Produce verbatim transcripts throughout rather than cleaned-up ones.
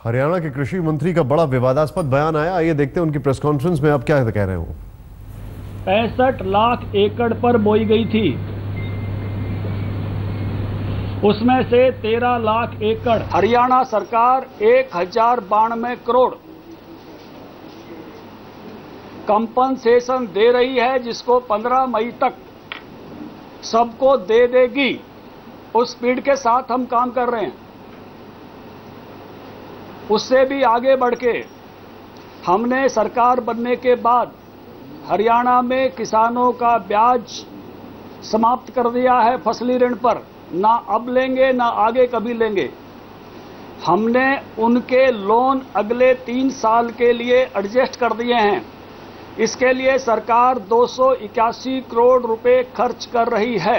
हरियाणा के कृषि मंत्री का बड़ा विवादास्पद बयान आया, आइए देखते हैं उनकी प्रेस कॉन्फ्रेंस में आप क्या कह रहे हो। पैंसठ लाख एकड़ पर बोई गई थी, उसमें से तेरह लाख एकड़ हरियाणा सरकार एक हजार बानवे करोड़ कंपनसेशन दे रही है, जिसको पंद्रह मई तक सबको दे देगी। उस स्पीड के साथ हम काम कर रहे हैं। उससे भी आगे बढ़ के हमने सरकार बनने के बाद हरियाणा में किसानों का ब्याज समाप्त कर दिया है फसली ऋण पर। ना अब लेंगे ना आगे कभी लेंगे। हमने उनके लोन अगले तीन साल के लिए एडजस्ट कर दिए हैं। इसके लिए सरकार दो सौ इक्यासी करोड़ रुपए खर्च कर रही है।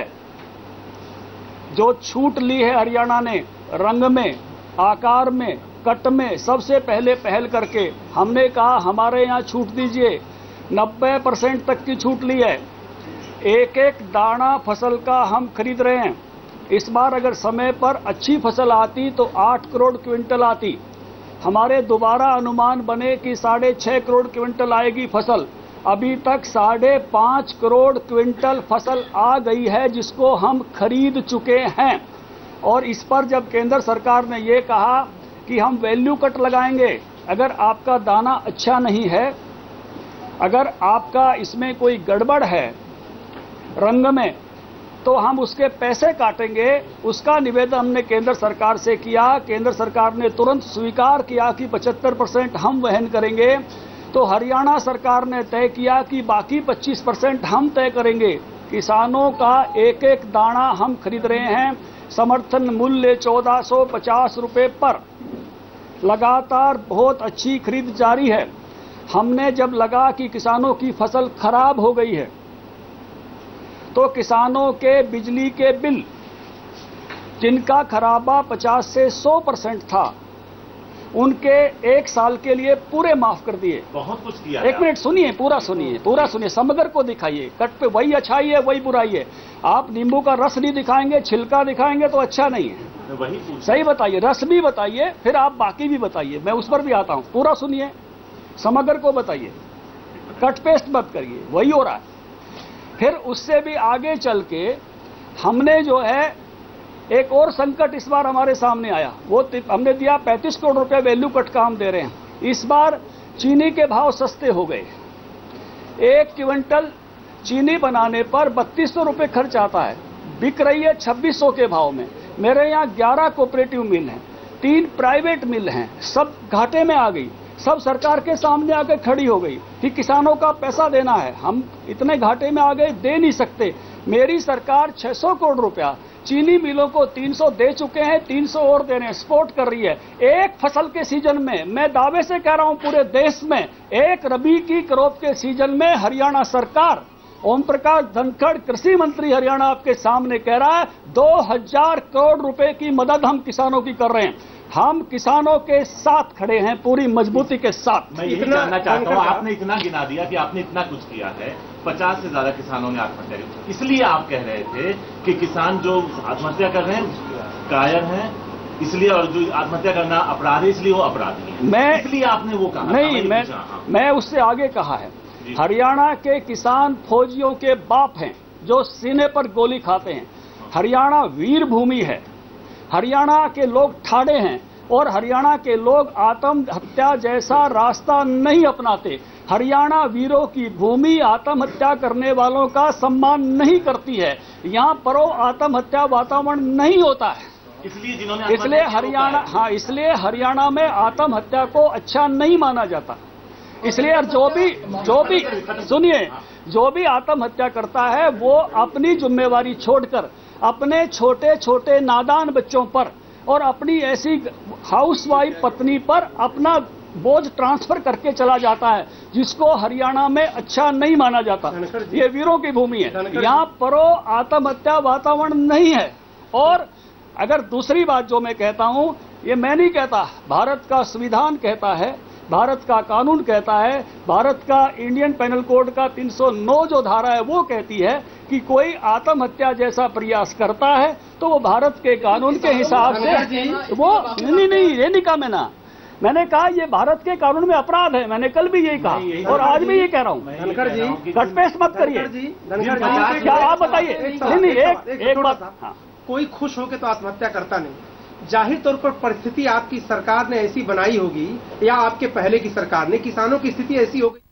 जो छूट ली है हरियाणा ने रंग में, आकार में, कट में, सबसे पहले पहल करके हमने कहा हमारे यहाँ छूट दीजिए। नब्बे परसेंट तक की छूट ली है। एक एक दाना फसल का हम खरीद रहे हैं। इस बार अगर समय पर अच्छी फसल आती तो आठ करोड़ क्विंटल आती। हमारे दोबारा अनुमान बने कि साढ़े छह करोड़ क्विंटल आएगी फसल। अभी तक साढ़े पांच करोड़ क्विंटल फसल आ गई है, जिसको हम खरीद चुके हैं। और इस पर जब केंद्र सरकार ने ये कहा कि हम वैल्यू कट लगाएंगे, अगर आपका दाना अच्छा नहीं है, अगर आपका इसमें कोई गड़बड़ है रंग में, तो हम उसके पैसे काटेंगे। उसका निवेदन हमने केंद्र सरकार से किया। केंद्र सरकार ने तुरंत स्वीकार किया कि पचहत्तर परसेंट हम वहन करेंगे। तो हरियाणा सरकार ने तय किया कि बाकी पच्चीस परसेंट हम तय करेंगे। किसानों का एक एक दाना हम खरीद रहे हैं। समर्थन मूल्य चौदह सौ पचास रुपए पर लगातार बहुत अच्छी खरीद जारी है। हमने जब लगा कि किसानों की फसल खराब हो गई है, तो किसानों के बिजली के बिल जिनका खराबा पचास से सौ परसेंट था, उनके एक साल के लिए पूरे माफ कर दिए। बहुत कुछ किया। एक मिनट सुनिए, पूरा सुनिए, पूरा सुनिए, समग्र को दिखाइए। कट पे वही अच्छाई है वही बुराई है। आप नींबू का रस नहीं दिखाएंगे, छिलका दिखाएंगे तो अच्छा नहीं है। वही सही बताइए, रस भी बताइए, फिर आप बाकी भी बताइए। मैं उस पर भी आता हूं। पूरा सुनिए, समग्र को बताइए, कट पेस्ट मत करिए, वही हो रहा है। फिर उससे भी आगे चल के हमने जो है एक और संकट इस बार हमारे सामने आया। वो हमने दिया पैंतीस करोड़ रुपए वैल्यू कट का हम दे रहे हैं। इस बार चीनी के भाव सस्ते हो गए। एक क्विंटल चीनी बनाने पर बत्तीस सौ रुपये खर्च आता है, बिक रही है छब्बीस सौ के भाव में। मेरे यहाँ ग्यारह कोऑपरेटिव मिल हैं, तीन प्राइवेट मिल हैं, सब घाटे में आ गई। सब सरकार के सामने आकर खड़ी हो गई कि किसानों का पैसा देना है। हम इतने घाटे में आ गए, दे नहीं सकते। मेरी सरकार छह सौ करोड़ रुपया चीनी मिलों को तीन सौ दे चुके हैं, तीन सौ और देने सपोर्ट कर रही है। एक फसल के सीजन में, मैं दावे से कह रहा हूं पूरे देश में, एक रबी की क्रॉप के सीजन में हरियाणा सरकार, ओम प्रकाश धनखड़ कृषि मंत्री हरियाणा आपके सामने कह रहा है, दो हजार करोड़ रुपए की मदद हम किसानों की कर रहे हैं। हम किसानों के साथ खड़े हैं, पूरी मजबूती के साथ। मैं यही जानना चाहता हूं, आपने इतना गिना दिया कि आपने इतना कुछ किया है, पचास से ज्यादा किसानों ने आत्महत्या की। इसलिए आप कह रहे थे कि किसान जो आत्महत्या कर रहे हैं कायर हैं, इसलिए, और जो आत्महत्या करना अपराध है इसलिए वो अपराधी है। मैं इसलिए आपने वो कहा नहीं, मैं मैं उससे आगे कहा है। हरियाणा के किसान फौजियों के बाप हैं जो सीने पर गोली खाते हैं। हरियाणा वीर भूमि है। हरियाणा के लोग ठाड़े हैं और हरियाणा के लोग आत्महत्या जैसा रास्ता नहीं अपनाते। हरियाणा वीरों की भूमि आत्महत्या करने वालों का सम्मान नहीं करती है। यहाँ परो आत्महत्या वातावरण नहीं होता है। इसलिए जिन्होंने इसलिए हरियाणा हाँ इसलिए हरियाणा में आत्महत्या को अच्छा नहीं माना जाता। इसलिए जो भी जो भी सुनिए, जो भी आत्महत्या करता है वो अपनी जिम्मेवारी छोड़कर अपने छोटे छोटे नादान बच्चों पर और अपनी ऐसी हाउसवाइफ पत्नी पर अपना बोझ ट्रांसफर करके चला जाता है, जिसको हरियाणा में अच्छा नहीं माना जाता। ये वीरों की भूमि है। यहाँ परो आत्महत्या वातावरण नहीं है। और अगर दूसरी बात जो मैं कहता हूं, ये मैं नहीं कहता, भारत का संविधान कहता है, भारत का कानून कहता है, भारत का इंडियन पेनल कोड का तीन सौ नौ जो धारा है वो कहती है कि कोई आत्महत्या जैसा प्रयास करता है तो वो भारत के कानून के हिसाब से वो नहीं नहीं ये नहीं कहा मैं ना मैंने कहा ये भारत के कानून में अपराध है, मैंने कल भी यही कहा और आज भी ये कह रहा हूँ। धनखड़ जी, घटपेश मत करिए। धनखड़ जी, क्या आप बताइए? नहीं नहीं, एक एक बात, हाँ, कोई खुश होकर तो आत्महत्या करता नहीं। जाहिर तौर पर परिस्थिति आपकी सरकार ने ऐसी बनाई होगी या आपके पहले की सरकार ने, किसानों की स्थिति ऐसी होगी।